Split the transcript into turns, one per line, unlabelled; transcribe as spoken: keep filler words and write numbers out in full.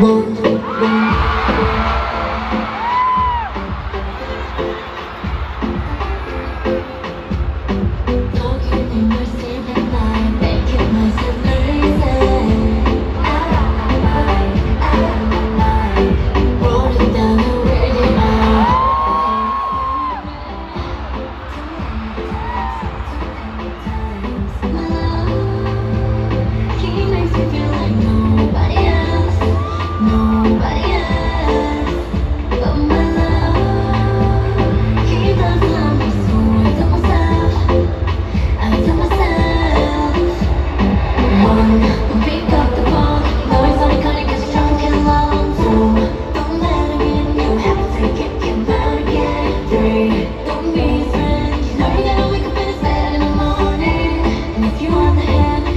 Don't be his friend. You know you're gonna wake up in his bed in the morning. And if you want the hand